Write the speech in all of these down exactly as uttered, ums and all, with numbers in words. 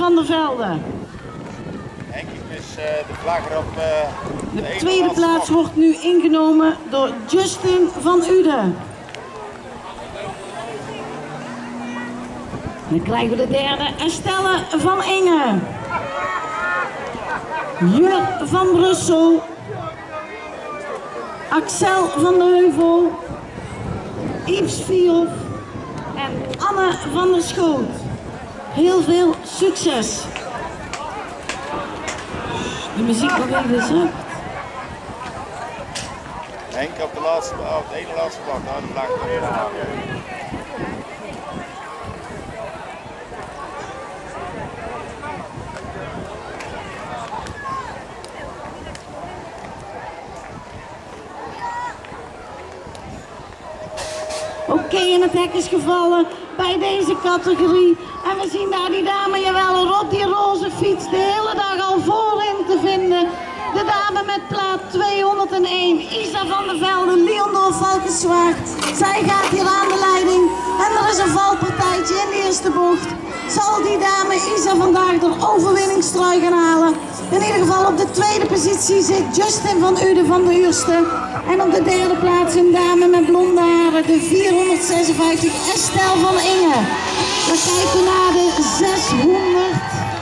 van der Velde. Henk, is uh, de vlag erop. Uh, de de tweede plaats nog. Wordt nu ingenomen door Justin van Uden. Dan krijgen we de derde, Estelle van Inge. Jur van Brussel. Axel van de Heuvel. Yves Vioff en Anne van der Schoot. Heel veel succes. De muziek nog even zacht. Henk op de laatste, op de ene laatste plak, nou de vlag nog even aan. Oké, okay, en het hek is gevallen bij deze categorie. En we zien daar die dame, jawel, op die roze fiets de hele dag al voorin te vinden. De dame met plaat tweehonderdéén, Isa van der Velde, Leondor Valkenswaard. Zij gaat hier aan de leiding en er is een valpartijtje in de eerste bocht. Zal die dame Isa vandaag de overwinningstrui gaan halen? In ieder geval op de tweede positie zit Justin van Uden van de Uurste. En op de derde plaats een dame met blonde haren, de vierhonderdzesenvijftig, Estelle van Inge. Dan kijken we naar de zeshonderd.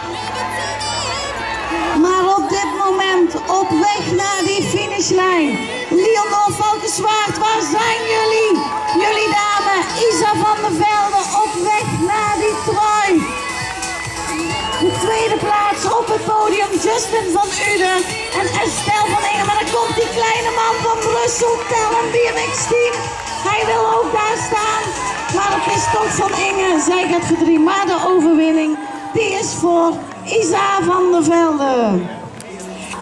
Maar op dit moment op weg naar die finishlijn. Leondor Valkenswaard, waar zijn jullie? Jullie dame Isa van der Velde op weg naar die trui. De tweede plaats op het podium Justin van Uden en Estelle van Inge. Maar dan komt die kleine man van Brussel, Tellen B M X team. Hij wil ook daar staan. Maar het is toch van Inge. Zij gaat voor drie. Maar de overwinning die is voor Isa van der Velde.